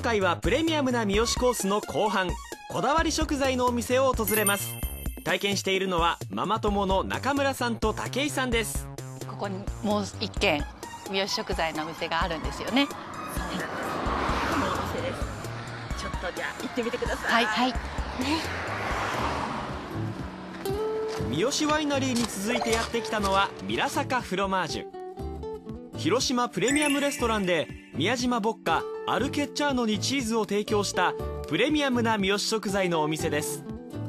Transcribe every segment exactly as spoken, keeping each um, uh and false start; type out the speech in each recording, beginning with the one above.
回はプレミアムな三好コースの後半、こだわり食材のお店を訪れます。体験しているのはママ友の中村さんと武井さんです。 ここにもう一軒三好食材のお店があるんですよね。 そうです。このお店です。ちょっとじゃあ行ってみてください。 はい、はい、 三好ワイナリーに続いてやってきたのはミラサカフロマージュ。広島プレミアムレストランで宮島ボッカアルケッチャーノにチーズを提供したプレミアムな三好食材のお店です。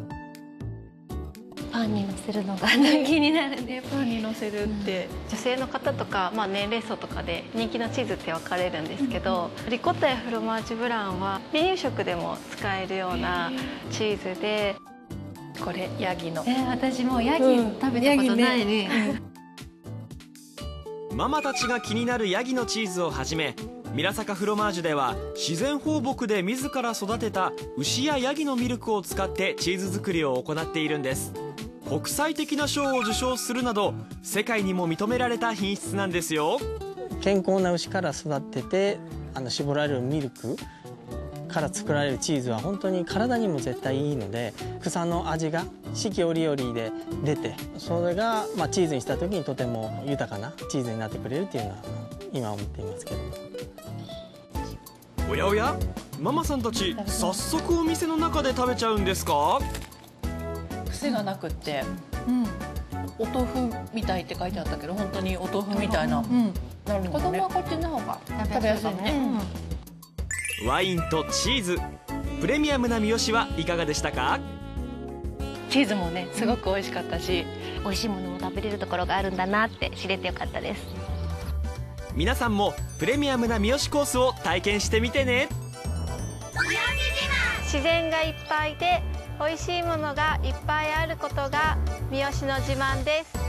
パンにのせるのが気になるね。 パンにのせるって、 うん、女性の方とか、まあ、年齢層とかで人気のチーズって分かれるんですけど、うん、リコッタやフロマージュブランは離乳食でも使えるようなチーズで、 これヤギの、 えー、私もヤギ食べたことないね、 うん、ママたちが気になるヤギのチーズをはじめ、ミラサカフロマージュでは自然放牧で自ら育てた牛やヤギのミルクを使ってチーズ作りを行っているんです。国際的な賞を受賞するなど世界にも認められた品質なんですよ。 健康な牛から育ててあの絞られるミルクから作られるチーズは本当に体にも絶対いいので、草の味が四季折々で出て、それが、まあ、チーズにした時にとても豊かなチーズになってくれるっていうのは今思っていますけど。 おやおや、ママさんたち早速お店の中で食べちゃうんですか？ 癖がなくって、うん、お豆腐みたいって書いてあったけど本当にお豆腐みたいな、うん、なるんですね。子供はこっちの方が食べやすいね。 うん、ワインとチーズ、プレミアムな三好はいかがでしたか？ チーズもねすごく美味しかったし、 うん、美味しいものも食べれるところがあるんだなって知れてよかったです。 皆さんもプレミアムな三好コースを体験してみてね。 自然がいっぱいで美味しいものがいっぱいあることが三好の自慢です。